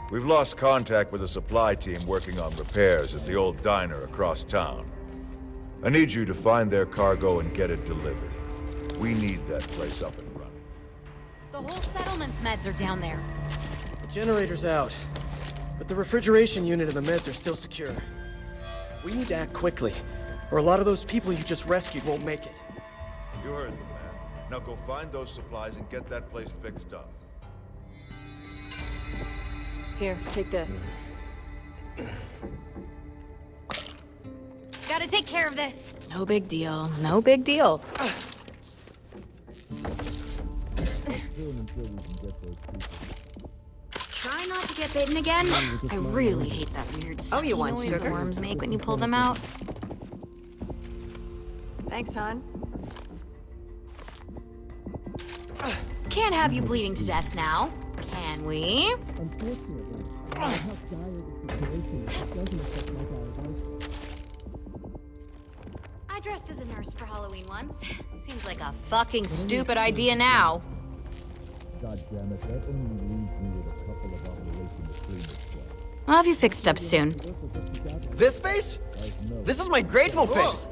We've lost contact with a supply team working on repairs at the old diner across town. I need you to find their cargo and get it delivered. We need that place up and running. The whole settlement's meds are down there. The generator's out, but the refrigeration unit and the meds are still secure. We need to act quickly, or a lot of those people you just rescued won't make it. You heard the man. Now go find those supplies and get that place fixed up. Here, take this. Gotta take care of this. No big deal. No big deal. Try not to get bitten again. I really hate that weird sucky noise the worms make when you pull them out. Thanks, hon. Can't have you bleeding to death now, can we? I dressed as a nurse for Halloween once. Seems like a fucking stupid idea now. God damn it, that only leaves me with a couple of operations between us. I'll have you fixed up soon. This face? This is my grateful face!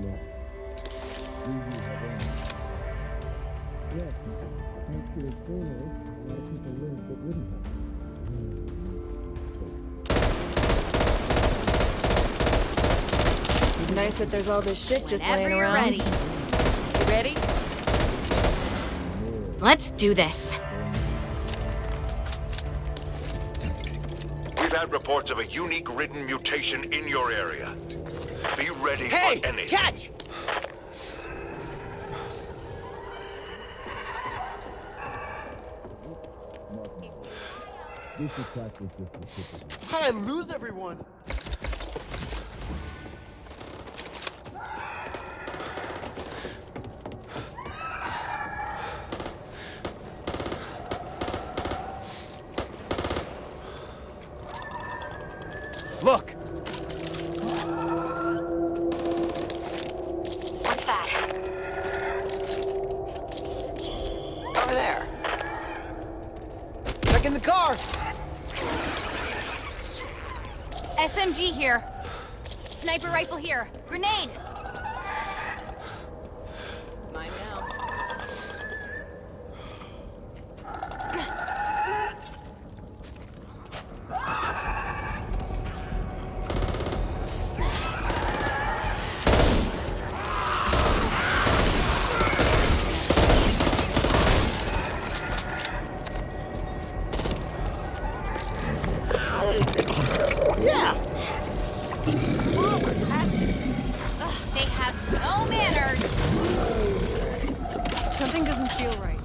Nice that there's all this shit just Whenever laying you're around. ready. You ready? Let's do this. We've had reports of a unique ridden mutation in your area. Be ready for anything. Catch! This attack was just a typical. How'd I lose everyone? Look! What's that? Over there. Check in the car! SMG here. Sniper rifle here. Grenade! Mine now. Yeah! Ugh, they have no manners. Something doesn't feel right.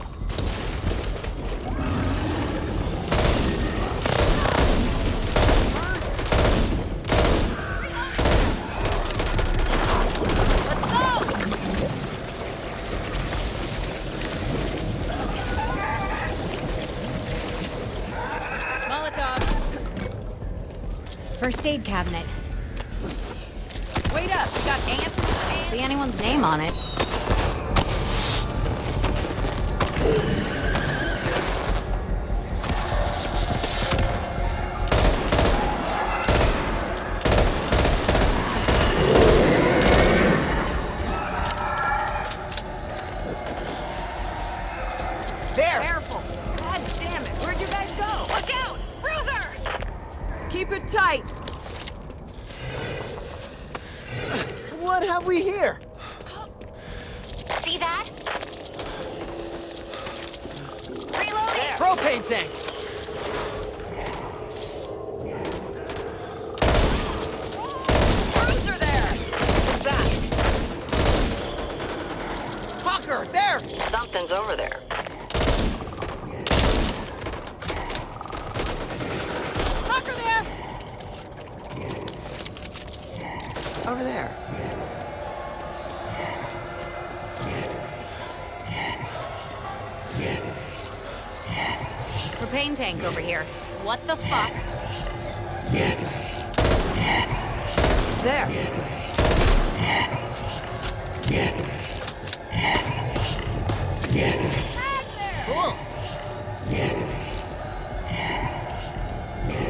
Let's go! Molotov. First aid cabinet. Wait up, you got ants? See anyone's name on it. There! Careful! God damn it, where'd you guys go? Look out! Bruiser! Keep it tight! What have we here? See that? Reloading! Propane tank! Bruiser there! What's that? Hawker, there! Something's over there. Fucker there! Over there. Propane tank over here. What the fuck? There. Cool.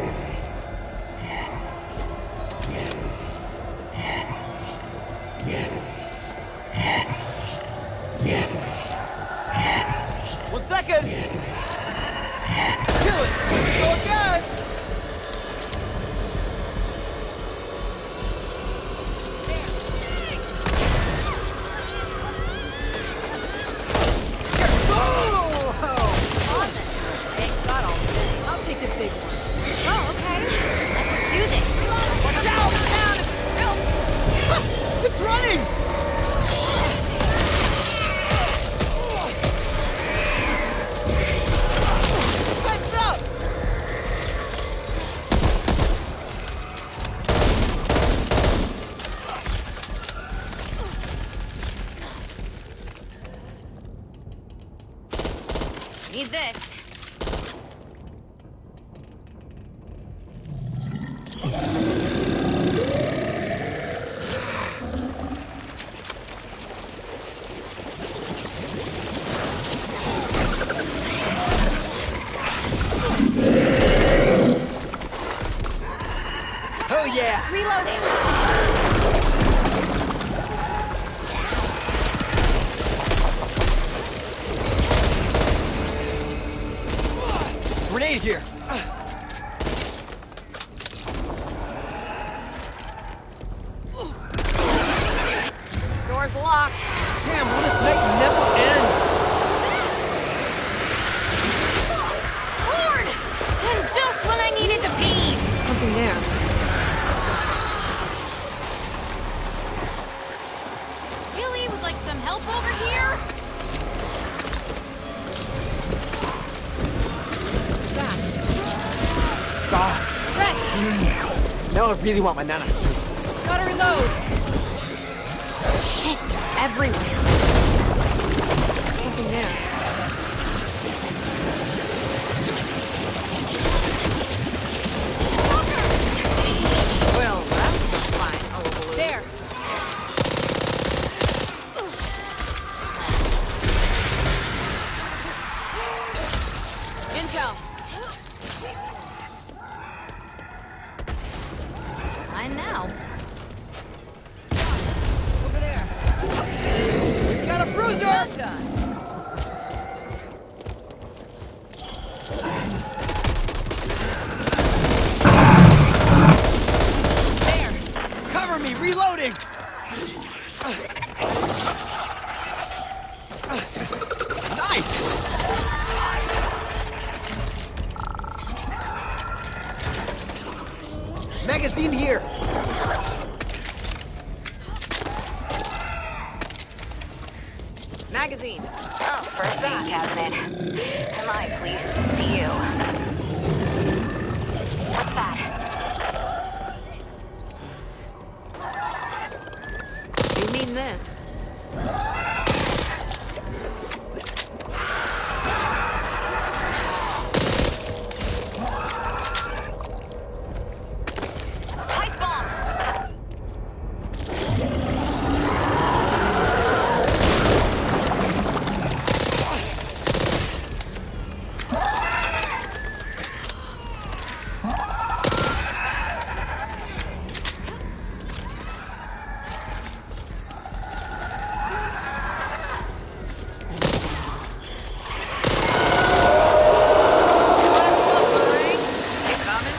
Need this. Oh yeah! Reloading. Grenade here! Door's locked. Damn, will this night never end? Lord! And just when I needed to pee. Something there. Really? Would like some help over here? Rex! Now I really want my nana suit. Gotta reload. Shit, they're everywhere. Something there. Well, that's a fine hullabaloo. There. Intel. Fine now. Over there. Got a bruiser! Well done. There. Cover me, reloading! Nice! Magazine here! Magazine. Oh, first aid cabinet. Am I pleased to see you? What's that? You mean this? Pipe bomb! You coming?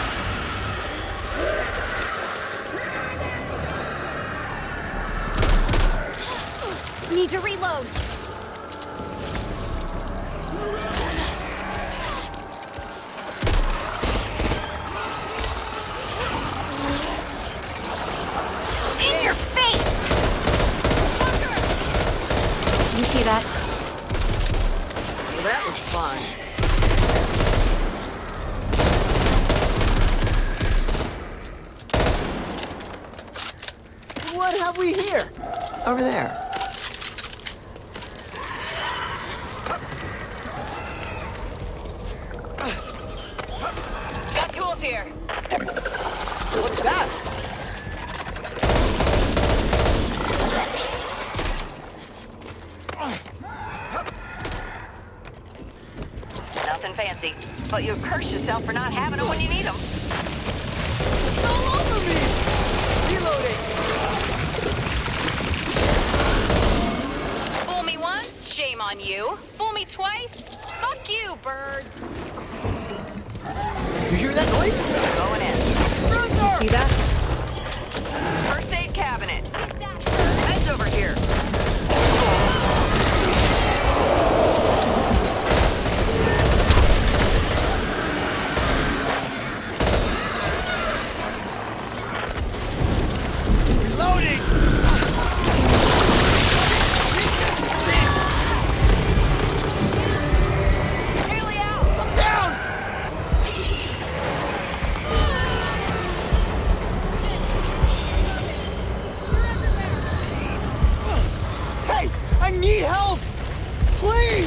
Need to reload. In your face! You see that? Well, that was fun. What have we here? Over there. Got tools here. What's that? Nothing fancy, but you curse yourself for not having them when you need them. It's all over me! Reloading! Fool me once, shame on you. Fool me twice, fuck you, birds. You hear that noise? Going in. Did you see that? First aid cabinet. Meds over here. Reloading! need help! Please!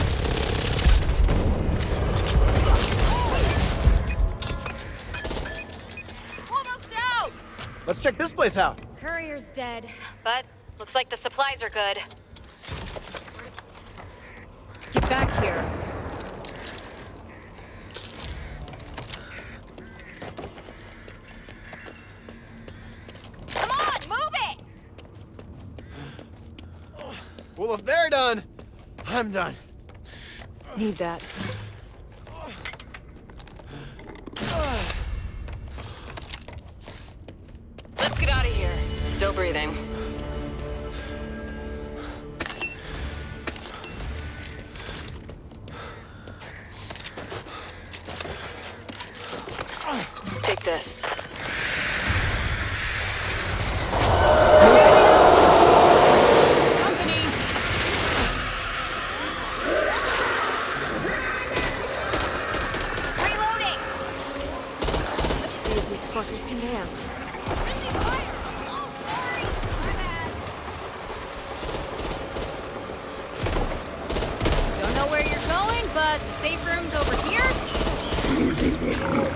Almost out! Let's check this place out. Courier's dead, but looks like the supplies are good. Get back here. Come on, move it! Well, if they're done, I'm done. Need that. Let's get out of here. Still breathing. Take this. Company! Reloading! Let's see if these fuckers can dance. Oh, sorry! My bad. Don't know where you're going, but the safe room's over here.